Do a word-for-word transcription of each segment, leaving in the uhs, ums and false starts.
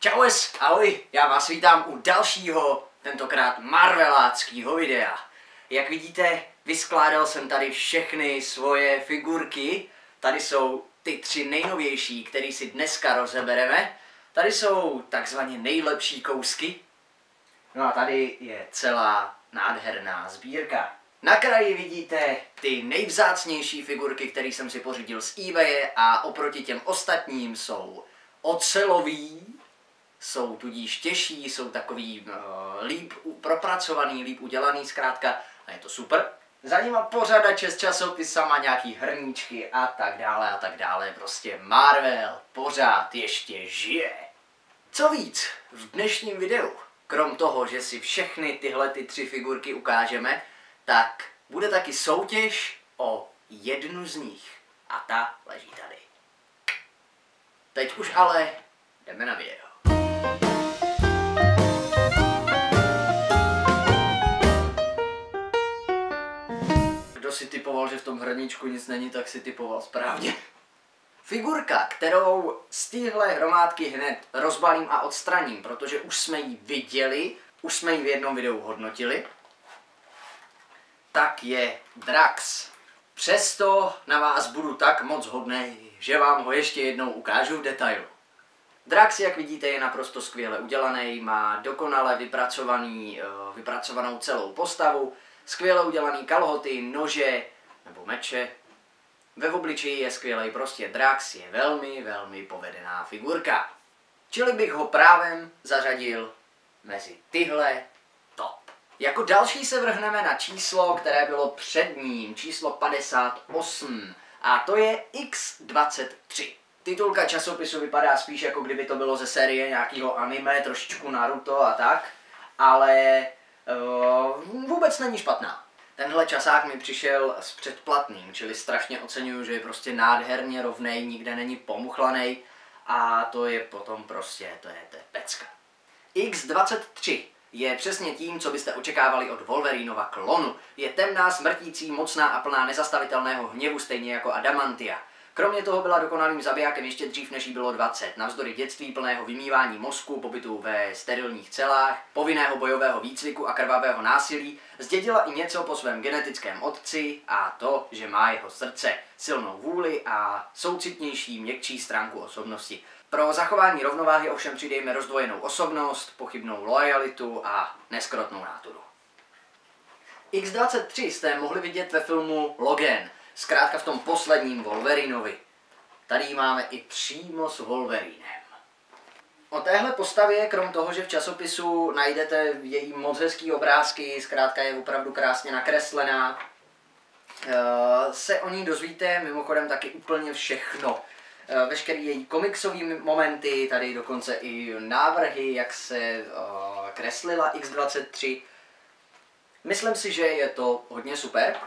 Čaues, ahoj, já vás vítám u dalšího, tentokrát marveláckého videa. Jak vidíte, vyskládal jsem tady všechny svoje figurky. Tady jsou ty tři nejnovější, které si dneska rozebereme. Tady jsou takzvaně nejlepší kousky. No a tady je celá nádherná sbírka. Na kraji vidíte ty nejvzácnější figurky, které jsem si pořídil z eBaye, a oproti těm ostatním jsou ocelový, jsou tudíž těžší, jsou takový uh, líp propracovaný, líp udělaný zkrátka a je to super. Za nima pořadače s časopisama, nějaký hrníčky a tak dále a tak dále. Prostě Marvel pořád ještě žije. Co víc, v dnešním videu, krom toho, že si všechny tyhle ty tři figurky ukážeme, tak bude taky soutěž o jednu z nich. A ta leží tady. Teď už ale jdeme na video. Kdo si typoval, že v tom hrníčku nic není, tak si typoval správně. Figurka, kterou z téhle hromádky hned rozbalím a odstraním, protože už jsme ji viděli, už jsme ji v jednom videu hodnotili, tak je Drax. Přesto na vás budu tak moc hodnej, že vám ho ještě jednou ukážu v detailu. Drax, jak vidíte, je naprosto skvěle udělaný, má dokonale vypracovaný, vypracovanou celou postavu, skvěle udělaný kalhoty, nože nebo meče. Ve obličeji je skvělej, prostě Drax je velmi, velmi povedená figurka. Čili bych ho právem zařadil mezi tyhle top. Jako další se vrhneme na číslo, které bylo před ním, číslo padesát osm, a to je X dvacet tři. Titulka časopisu vypadá spíš, jako kdyby to bylo ze série nějakého anime, trošičku Naruto a tak, ale uh, vůbec není špatná. Tenhle časák mi přišel s předplatným, čili strašně oceňuju, že je prostě nádherně rovnej, nikde není pomuchlanej a to je potom prostě, to je, to je pecka. X dvacet tři je přesně tím, co byste očekávali od Wolverinova klonu. Je temná, smrtící, mocná a plná nezastavitelného hněvu, stejně jako Adamantia. Kromě toho byla dokonalým zabijákem ještě dřív, než jí bylo dvacet. Navzdory dětství plného vymývání mozku, pobytu ve sterilních celách, povinného bojového výcviku a krvavého násilí, zdědila i něco po svém genetickém otci, a to, že má jeho srdce, silnou vůli a soucitnější, měkčí stránku osobnosti. Pro zachování rovnováhy ovšem přidejme rozdvojenou osobnost, pochybnou loajalitu a neskrotnou náturu. X dvacet tři jste mohli vidět ve filmu Logan, zkrátka v tom posledním Wolverinovi. Tady ji máme i přímo s Wolverinem. O téhle postavě, krom toho, že v časopisu najdete její moc hezký obrázky, zkrátka je opravdu krásně nakreslená, se o ní dozvíte mimochodem taky úplně všechno. Veškerý její komiksový momenty, tady dokonce i návrhy, jak se kreslila X dvacet tři. Myslím si, že je to hodně super.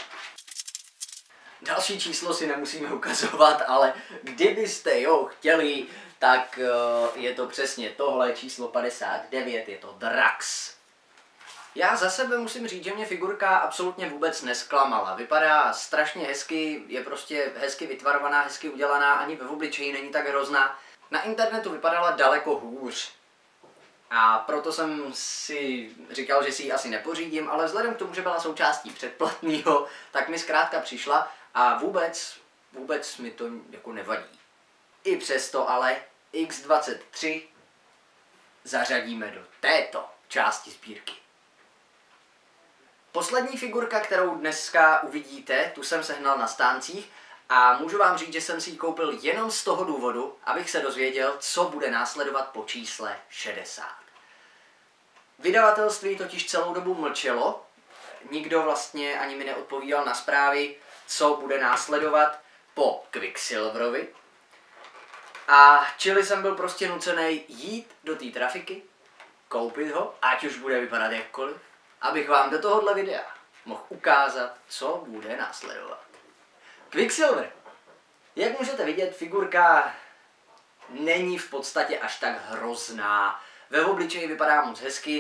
Další číslo si nemusíme ukazovat, ale kdybyste jo chtěli, tak je to přesně tohle, číslo padesát devět, je to Drax. Já za sebe musím říct, že mě figurka absolutně vůbec nesklamala. Vypadá strašně hezky, je prostě hezky vytvarovaná, hezky udělaná, ani ve obličeji není tak hrozná. Na internetu vypadala daleko hůř. A proto jsem si říkal, že si ji asi nepořídím, ale vzhledem k tomu, že byla součástí předplatného, tak mi zkrátka přišla a vůbec, vůbec mi to jako nevadí. I přesto ale X dvacet tři zařadíme do této části sbírky. Poslední figurka, kterou dneska uvidíte, tu jsem sehnal na stáncích a můžu vám říct, že jsem si ji koupil jenom z toho důvodu, abych se dozvěděl, co bude následovat po čísle šedesát. Vydavatelství totiž celou dobu mlčelo, nikdo vlastně ani mi neodpovídal na zprávy, co bude následovat po Quicksilverovi. A čili jsem byl prostě nucený jít do té trafiky, koupit ho, ať už bude vypadat jakkoliv, abych vám do tohohle videa mohl ukázat, co bude následovat. Quicksilver. Jak můžete vidět, figurka není v podstatě až tak hrozná. Ve obličeji vypadá moc hezky,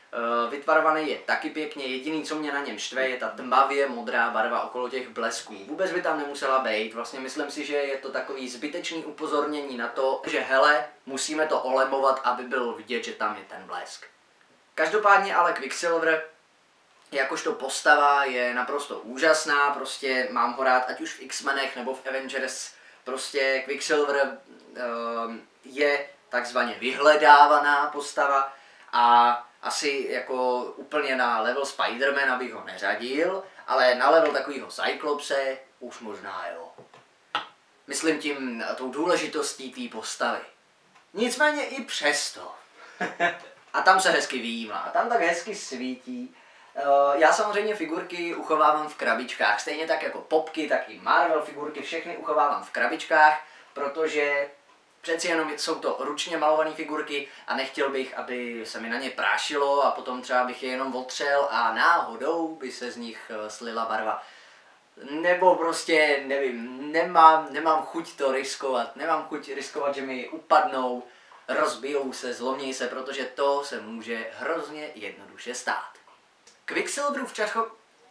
Vytvarovaný je taky pěkně, jediný, co mě na něm štve, je ta tmavě modrá barva okolo těch blesků. Vůbec by tam nemusela být, vlastně myslím si, že je to takový zbytečný upozornění na to, že hele, musíme to olemovat, aby bylo vidět, že tam je ten blesk. Každopádně ale Quicksilver jakožto postava je naprosto úžasná, prostě mám ho rád ať už v X-menech nebo v Avengers, prostě Quicksilver uh, je takzvaně vyhledávaná postava a asi jako úplně na level Spider-Man bych ho neřadil, ale na level takového Cyclopse už možná jo. Myslím tím tou důležitostí té postavy. Nicméně i přesto. A tam se hezky vyjímá, tam tak hezky svítí. Já samozřejmě figurky uchovávám v krabičkách, stejně tak jako popky, tak i Marvel figurky, všechny uchovávám v krabičkách, protože přeci jenom jsou to ručně malované figurky a nechtěl bych, aby se mi na ně prášilo a potom třeba bych je jenom otřel a náhodou by se z nich slila barva. Nebo prostě, nevím, nemám, nemám chuť to riskovat, nemám chuť riskovat, že mi upadnou, rozbijou se, zlomí se, protože to se může hrozně jednoduše stát. Quicksilverův časo...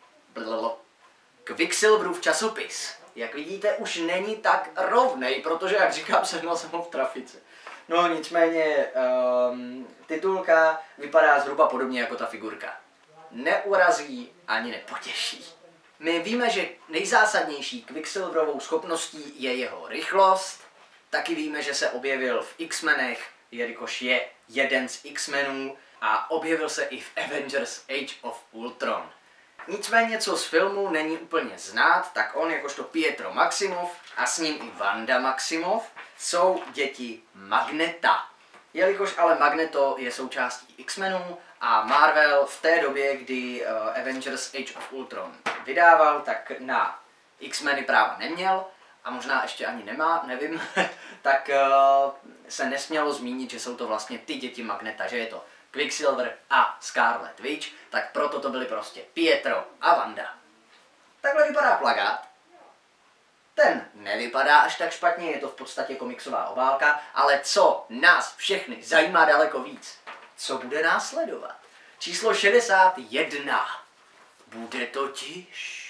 Quicksilverův časopis, jak vidíte, už není tak rovnej, protože, jak říkám, sehnal jsem ho v trafice. No nicméně, um, titulka vypadá zhruba podobně jako ta figurka. Neurazí ani nepotěší. My víme, že nejzásadnější Quicksilverovou schopností je jeho rychlost. Taky víme, že se objevil v X-menech, jelikož je jeden z X-menů a objevil se i v Avengers Age of Ultron. Nicméně, co z filmu není úplně znát, tak on jakožto Pietro Maximoff a s ním i Wanda Maximoff jsou děti Magneta. Jelikož ale Magneto je součástí X-menů a Marvel v té době, kdy uh, Avengers Age of Ultron vydával, tak na X-meny práva neměl a možná ještě ani nemá, nevím, tak uh, se nesmělo zmínit, že jsou to vlastně ty děti Magneta, že je to Quicksilver a Scarlet Witch, tak proto to byly prostě Pietro a Wanda. Takhle vypadá plakát. Ten nevypadá až tak špatně, je to v podstatě komiksová obálka, ale co nás všechny zajímá daleko víc, co bude následovat? Číslo šedesát jedna bude totiž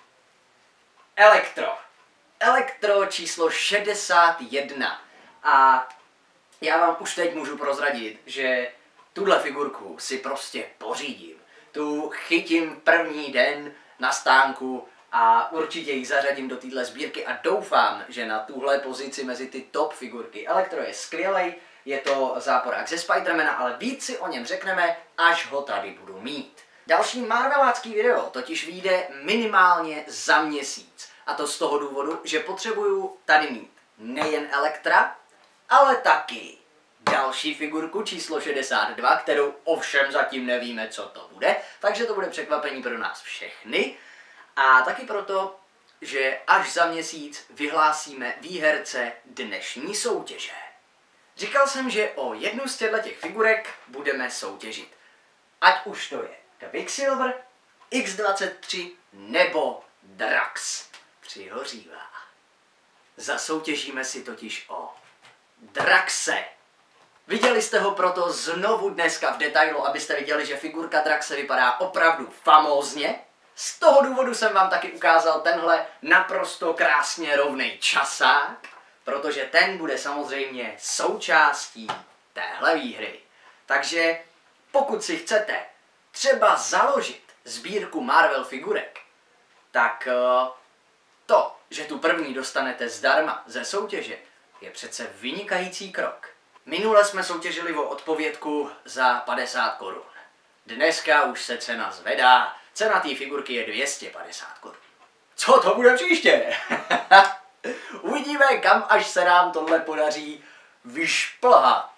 Elektro. Elektro číslo šedesát jedna. A já vám už teď můžu prozradit, že tuhle figurku si prostě pořídím. Tu chytím první den na stánku a určitě ji zařadím do téhle sbírky a doufám, že na tuhle pozici mezi ty top figurky. Elektro je skvělej, je to záporák ze Spidermana, ale víc si o něm řekneme, až ho tady budu mít. Další marvelácký video totiž vyjde minimálně za měsíc. A to z toho důvodu, že potřebuju tady mít nejen Elektra, ale taky další figurku číslo šedesát dva, kterou ovšem zatím nevíme, co to bude, takže to bude překvapení pro nás všechny. A taky proto, že až za měsíc vyhlásíme výherce dnešní soutěže. Říkal jsem, že o jednu z těchto figurek budeme soutěžit. Ať už to je Quicksilver, X dvacet tři nebo Drax. Přihořívá. Zasoutěžíme si totiž o Draxe. Viděli jste ho proto znovu dneska v detailu, abyste viděli, že figurka Draxe vypadá opravdu famózně. Z toho důvodu jsem vám taky ukázal tenhle naprosto krásně rovnej časák, protože ten bude samozřejmě součástí téhle výhry. Takže pokud si chcete třeba založit sbírku Marvel figurek, tak to, že tu první dostanete zdarma ze soutěže, je přece vynikající krok. Minule jsme soutěžili o odpovědku za padesát korun. Dneska už se cena zvedá, cena té figurky je dvě stě padesát korun. Co to bude příště? Uvidíme, kam až se nám tohle podaří vyšplhat.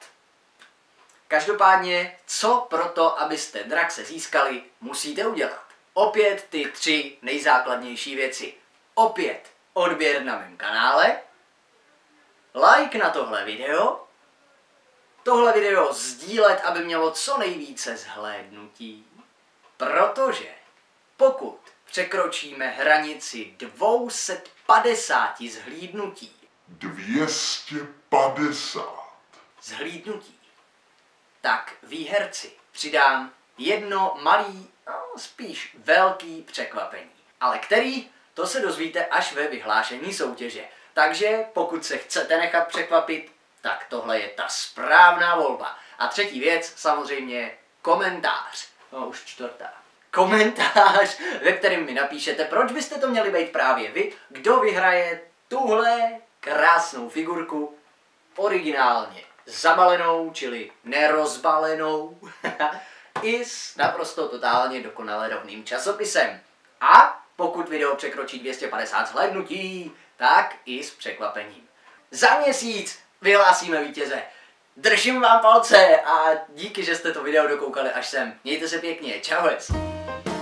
Každopádně, co pro to, abyste Draxe získali, musíte udělat? Opět ty tři nejzákladnější věci. Opět odběr na mém kanále, like na tohle video, tohle video sdílet, aby mělo co nejvíce zhlédnutí, protože pokud překročíme hranici dvě stě padesát zhlídnutí, dvě stě padesát zhlídnutí, tak výherci přidám jedno malý, no, spíš velký překvapení. Ale který, to se dozvíte až ve vyhlášení soutěže. Takže pokud se chcete nechat překvapit, tak tohle je ta správná volba. A třetí věc, samozřejmě komentář. No už čtvrtá. Komentář, ve kterém mi napíšete, proč byste to měli být právě vy, kdo vyhraje tuhle krásnou figurku originálně zabalenou, čili nerozbalenou, i s naprosto totálně dokonale rovným časopisem. A pokud video překročí dvě stě padesát zhlédnutí, tak i s překvapením. Za měsíc vyhlásíme vítěze. Držím vám palce a díky, že jste to video dokoukali až sem. Mějte se pěkně, čau.